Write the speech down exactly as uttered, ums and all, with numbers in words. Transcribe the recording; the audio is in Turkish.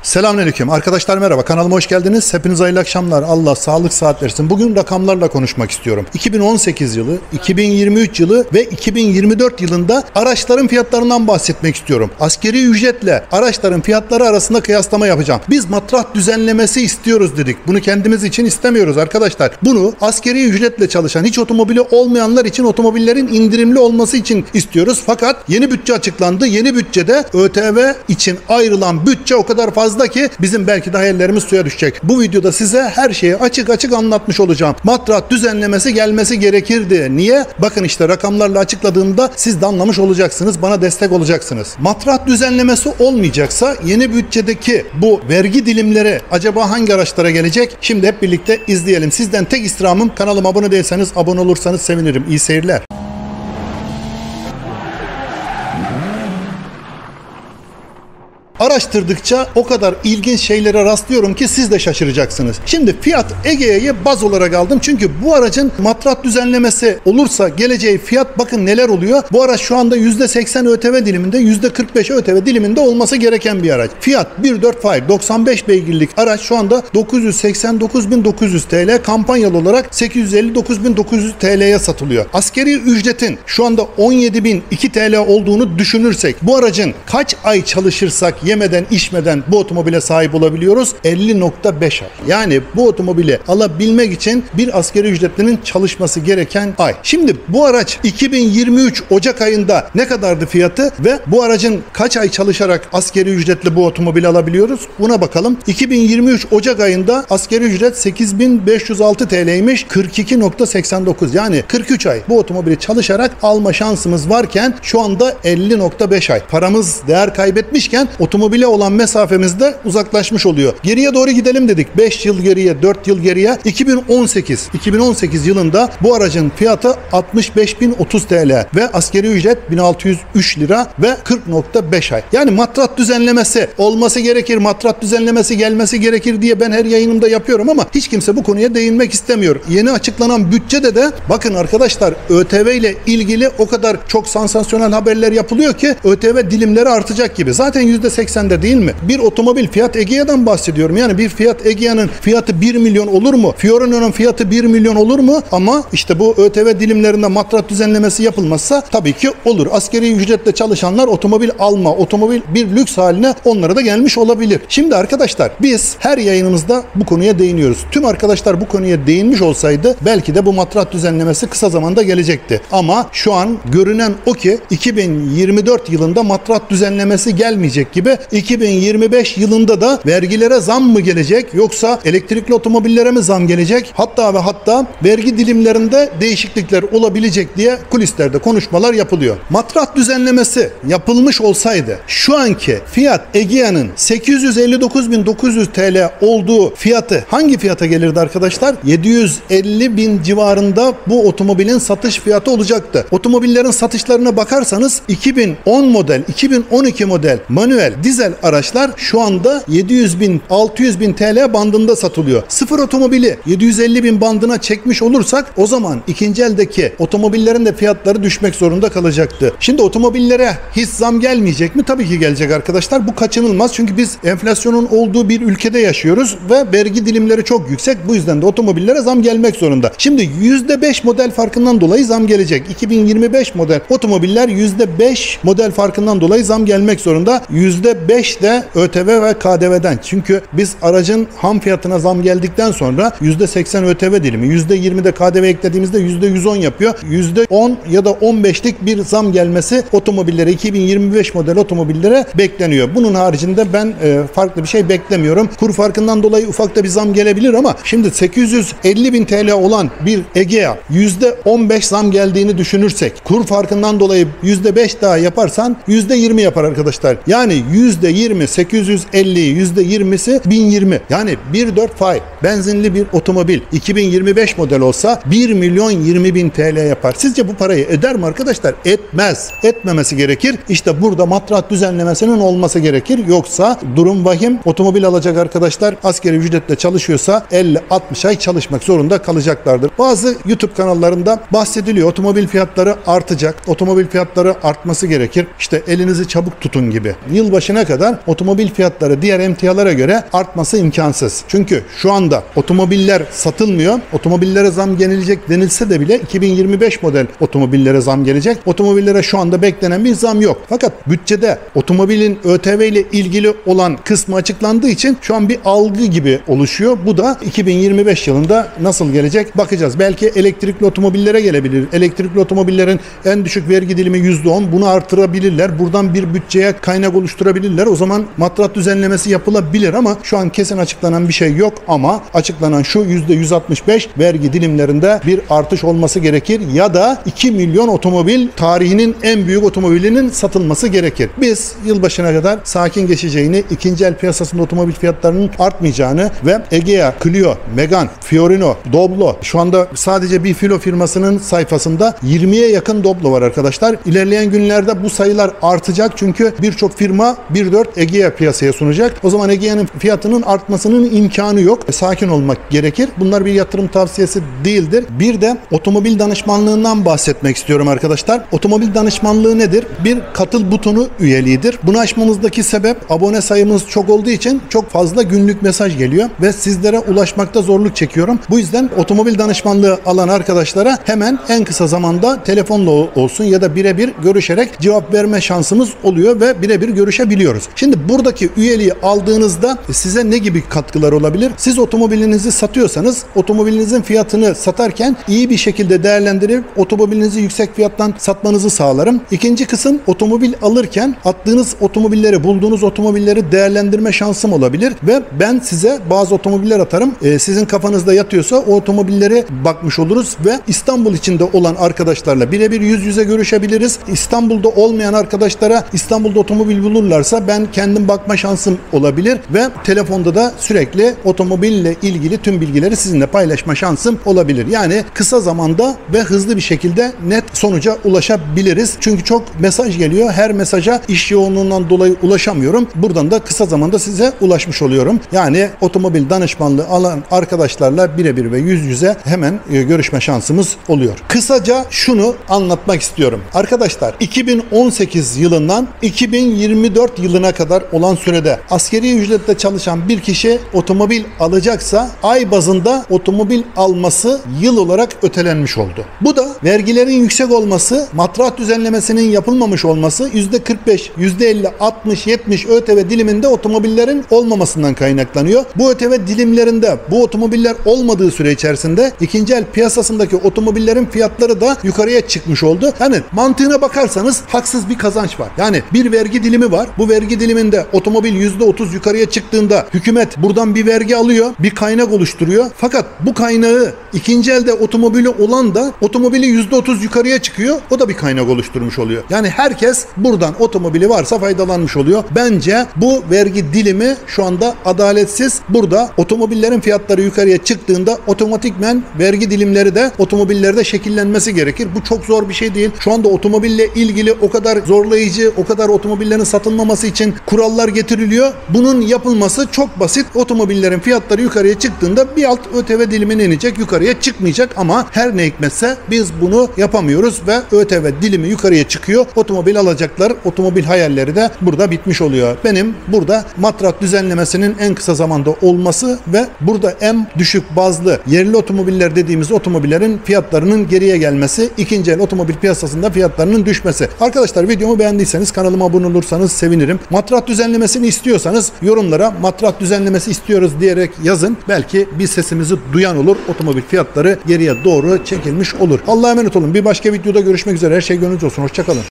Selamünaleyküm. Arkadaşlar merhaba. Kanalıma hoş geldiniz. Hepinize hayırlı akşamlar. Allah sağlık saat versin. Bugün rakamlarla konuşmak istiyorum. iki bin on sekiz yılı, iki bin yirmi üç yılı ve iki bin yirmi dört yılında araçların fiyatlarından bahsetmek istiyorum. Askeri ücretle araçların fiyatları arasında kıyaslama yapacağım. Biz matrah düzenlemesi istiyoruz dedik. Bunu kendimiz için istemiyoruz arkadaşlar. Bunu askeri ücretle çalışan, hiç otomobili olmayanlar için otomobillerin indirimli olması için istiyoruz. Fakat yeni bütçe açıklandı. Yeni bütçede ÖTV için ayrılan bütçe o kadar fazla ki bizim belki de hayallerimiz suya düşecek. Bu videoda size her şeyi açık açık anlatmış olacağım. Matrah düzenlemesi gelmesi gerekirdi. Niye? Bakın işte rakamlarla açıkladığımda siz de anlamış olacaksınız. Bana destek olacaksınız. Matrah düzenlemesi olmayacaksa yeni bütçedeki bu vergi dilimleri acaba hangi araçlara gelecek? Şimdi hep birlikte izleyelim. Sizden tek istirhamım, kanalıma abone değilseniz abone olursanız sevinirim. İyi seyirler. Araştırdıkça o kadar ilginç şeylere rastlıyorum ki siz de şaşıracaksınız. Şimdi Fiat Egea'yı baz olarak aldım. Çünkü bu aracın matrah düzenlemesi olursa geleceği fiyat, bakın neler oluyor. Bu araç şu anda yüzde seksen ÖTV diliminde, yüzde kırk beş ÖTV diliminde olması gereken bir araç. Fiat bir dört Fire doksan beş beygirlik araç şu anda dokuz yüz seksen dokuz bin dokuz yüz TL, kampanyalı olarak sekiz yüz elli dokuz bin dokuz yüz TL'ye satılıyor. Askeri ücretin şu anda on yedi bin iki TL olduğunu düşünürsek, bu aracın kaç ay çalışırsak yemeden içmeden bu otomobile sahip olabiliyoruz? elli nokta beş ay. Yani bu otomobili alabilmek için bir asgari ücretlinin çalışması gereken ay. Şimdi bu araç iki bin yirmi üç Ocak ayında ne kadardı fiyatı ve bu aracın kaç ay çalışarak asgari ücretle bu otomobili alabiliyoruz? Buna bakalım. iki bin yirmi üç Ocak ayında asgari ücret sekiz bin beş yüz altı TL'ymiş. kırk iki nokta seksen dokuz, yani kırk üç ay bu otomobili çalışarak alma şansımız varken şu anda elli nokta beş ay. Paramız değer kaybetmişken otomobile olan mesafemiz de uzaklaşmış oluyor. Geriye doğru gidelim dedik. beş yıl geriye, dört yıl geriye. iki bin on sekiz iki bin on sekiz yılında bu aracın fiyatı altmış beş bin otuz TL ve asgari ücret bin altı yüz üç lira ve kırk nokta beş ay. Yani matrah düzenlemesi olması gerekir, matrah düzenlemesi gelmesi gerekir diye ben her yayınımda yapıyorum ama hiç kimse bu konuya değinmek istemiyor. Yeni açıklanan bütçede de bakın arkadaşlar, ÖTV ile ilgili o kadar çok sansasyonel haberler yapılıyor ki ÖTV dilimleri artacak gibi. Zaten yüzde seksende değil mi? Bir otomobil, Fiat Egea'dan bahsediyorum. Yani bir Fiat Egea'nın fiyatı bir milyon olur mu? Fiorino'nun fiyatı bir milyon olur mu? Ama işte bu ÖTV dilimlerinde matrah düzenlemesi yapılmazsa tabii ki olur. Askeri ücretle çalışanlar otomobil alma, otomobil bir lüks haline onlara da gelmiş olabilir. Şimdi arkadaşlar, biz her yayınımızda bu konuya değiniyoruz. Tüm arkadaşlar bu konuya değinmiş olsaydı belki de bu matrah düzenlemesi kısa zamanda gelecekti. Ama şu an görünen o ki iki bin yirmi dört yılında matrah düzenlemesi gelmeyecek gibi. iki bin yirmi beş yılında da vergilere zam mı gelecek, yoksa elektrikli otomobillere mi zam gelecek? Hatta ve hatta vergi dilimlerinde değişiklikler olabilecek diye kulislerde konuşmalar yapılıyor. Matrah düzenlemesi yapılmış olsaydı şu anki Fiat Egea'nın sekiz yüz elli dokuz bin dokuz yüz TL olduğu fiyatı hangi fiyata gelirdi arkadaşlar? yedi yüz elli bin civarında bu otomobilin satış fiyatı olacaktı. Otomobillerin satışlarına bakarsanız iki bin on model, iki bin on iki model manuel dizel araçlar şu anda yedi yüz bin altı yüz bin TL bandında satılıyor. Sıfır otomobili yedi yüz elli bin bandına çekmiş olursak o zaman ikinci eldeki otomobillerin de fiyatları düşmek zorunda kalacaktı. Şimdi otomobillere hiç zam gelmeyecek mi? Tabii ki gelecek arkadaşlar. Bu kaçınılmaz. Çünkü biz enflasyonun olduğu bir ülkede yaşıyoruz ve vergi dilimleri çok yüksek. Bu yüzden de otomobillere zam gelmek zorunda. Şimdi yüzde beş model farkından dolayı zam gelecek. iki bin yirmi beş model otomobiller yüzde beş model farkından dolayı zam gelmek zorunda. yüzde beş de ÖTV ve K D V'den. Çünkü biz aracın ham fiyatına zam geldikten sonra yüzde seksen ÖTV dilimi, yüzde yirmi de K D V eklediğimizde yüzde yüz on yapıyor. yüzde on ya da on beşlik bir zam gelmesi otomobillere, iki bin yirmi beş model otomobillere bekleniyor. Bunun haricinde ben e, farklı bir şey beklemiyorum. Kur farkından dolayı ufak da bir zam gelebilir ama şimdi sekiz yüz elli bin TL olan bir Egea yüzde on beş zam geldiğini düşünürsek, kur farkından dolayı yüzde beş daha yaparsan yüzde yirmi yapar arkadaşlar. Yani yüzde yirmi, sekiz yüz elli, yüzde yirmisi bin yirmi. Yani bir dört Fire benzinli bir otomobil iki bin yirmi beş model olsa bir milyon yirmi bin TL yapar. Sizce bu parayı eder mi arkadaşlar? Etmez. Etmemesi gerekir. İşte burada matrah düzenlemesinin olması gerekir. Yoksa durum vahim. Otomobil alacak arkadaşlar asgari ücretle çalışıyorsa elli altmış ay çalışmak zorunda kalacaklardır. Bazı YouTube kanallarında bahsediliyor. Otomobil fiyatları artacak. Otomobil fiyatları artması gerekir. İşte elinizi çabuk tutun gibi. Yılbaşı yılbaşına kadar otomobil fiyatları diğer emtialara göre artması imkansız. Çünkü şu anda otomobiller satılmıyor. Otomobillere zam gelecek denilse de bile iki bin yirmi beş model otomobillere zam gelecek. Otomobillere şu anda beklenen bir zam yok. Fakat bütçede otomobilin ÖTV ile ilgili olan kısmı açıklandığı için şu an bir algı gibi oluşuyor. Bu da iki bin yirmi beş yılında nasıl gelecek bakacağız. Belki elektrikli otomobillere gelebilir. Elektrikli otomobillerin en düşük vergi dilimi yüzde on. Bunu artırabilirler. Buradan bir bütçeye kaynak oluşturabilirler. O zaman matrah düzenlemesi yapılabilir ama şu an kesin açıklanan bir şey yok ama açıklanan şu yüzde yüz altmış beş vergi dilimlerinde bir artış olması gerekir ya da iki milyon otomobil tarihinin en büyük otomobilinin satılması gerekir. Biz yılbaşına kadar sakin geçeceğini, ikinci el piyasasında otomobil fiyatlarının artmayacağını ve Egea, Clio, Megane, Fiorino, Doblo, şu anda sadece bir filo firmasının sayfasında yirmiye yakın Doblo var arkadaşlar. İlerleyen günlerde bu sayılar artacak çünkü birçok firma bir dört Egea piyasaya sunacak. O zaman Egea'nın fiyatının artmasının imkanı yok. E, sakin olmak gerekir. Bunlar bir yatırım tavsiyesi değildir. Bir de otomobil danışmanlığından bahsetmek istiyorum arkadaşlar. Otomobil danışmanlığı nedir? Bir katıl butonu üyeliğidir. Bunu açmamızdaki sebep abone sayımız çok olduğu için çok fazla günlük mesaj geliyor ve sizlere ulaşmakta zorluk çekiyorum. Bu yüzden otomobil danışmanlığı alan arkadaşlara hemen en kısa zamanda telefonla olsun ya da birebir görüşerek cevap verme şansımız oluyor ve birebir görüşebiliyoruz. Şimdi buradaki üyeliği aldığınızda size ne gibi katkılar olabilir? Siz otomobilinizi satıyorsanız otomobilinizin fiyatını satarken iyi bir şekilde değerlendirip otomobilinizi yüksek fiyattan satmanızı sağlarım. İkinci kısım, otomobil alırken attığınız otomobilleri, bulduğunuz otomobilleri değerlendirme şansım olabilir ve ben size bazı otomobiller atarım. Ee, sizin kafanızda yatıyorsa o otomobilleri bakmış oluruz ve İstanbul içinde olan arkadaşlarla birebir yüz yüze görüşebiliriz. İstanbul'da olmayan arkadaşlara İstanbul'da otomobil bulurlarsa ben kendim bakma şansım olabilir ve telefonda da sürekli otomobille ilgili tüm bilgileri sizinle paylaşma şansım olabilir. Yani kısa zamanda ve hızlı bir şekilde net sonuca ulaşabiliriz. Çünkü çok mesaj geliyor. Her mesaja iş yoğunluğundan dolayı ulaşamıyorum. Buradan da kısa zamanda size ulaşmış oluyorum. Yani otomobil danışmanlığı alan arkadaşlarla birebir ve yüz yüze hemen görüşme şansımız oluyor. Kısaca şunu anlatmak istiyorum. Arkadaşlar iki bin on sekiz yılından iki bin yirmi dört yılına kadar olan sürede asgari ücretle çalışan bir kişi otomobil alacaksa ay bazında otomobil alması yıl olarak ötelenmiş oldu. Bu da vergilerin yüksek olması, matrah düzenlemesinin yapılmamış olması, yüzde kırk beş, yüzde elli, altmış, yetmiş ÖTV diliminde otomobillerin olmamasından kaynaklanıyor. Bu ÖTV dilimlerinde bu otomobiller olmadığı süre içerisinde ikinci el piyasasındaki otomobillerin fiyatları da yukarıya çıkmış oldu. Yani mantığına bakarsanız haksız bir kazanç var. Yani bir vergi dilimi var. Bu vergi diliminde otomobil yüzde otuz yukarıya çıktığında hükümet buradan bir vergi alıyor, bir kaynak oluşturuyor. Fakat bu kaynağı ikinci elde otomobili olan da otomobili yüzde otuz yukarıya çıkıyor. O da bir kaynak oluşturmuş oluyor. Yani herkes buradan otomobili varsa faydalanmış oluyor. Bence bu vergi dilimi şu anda adaletsiz. Burada otomobillerin fiyatları yukarıya çıktığında otomatikmen vergi dilimleri de otomobillerde şekillenmesi gerekir. Bu çok zor bir şey değil. Şu anda otomobille ilgili o kadar zorlayıcı, o kadar otomobillerin satılmaması için kurallar getiriliyor. Bunun yapılması çok basit. Otomobillerin fiyatları yukarıya çıktığında bir alt ÖTV dilimine inecek, yukarıya çıkmayacak ama her ne hikmetse biz bunu yapamıyoruz ve ÖTV dilimi yukarıya çıkıyor. Otomobil alacaklar, otomobil hayalleri de burada bitmiş oluyor. Benim burada matrah düzenlemesinin en kısa zamanda olması ve burada en düşük bazlı yerli otomobiller dediğimiz otomobillerin fiyatlarının geriye gelmesi, ikinci el otomobil piyasasında fiyatlarının düşmesi. Arkadaşlar videomu beğendiyseniz kanalıma abone olursanız sevinirim. Matrah düzenlemesini istiyorsanız yorumlara matrah düzenlemesi istiyoruz diyerek yazın. Belki bir sesimizi duyan olur. Otomobil fiyatları geriye doğru çekilmiş olur. Allah'a emanet olun. Bir başka videoda görüşmek üzere. Her şey gönlünüzce olsun. Hoşça kalın.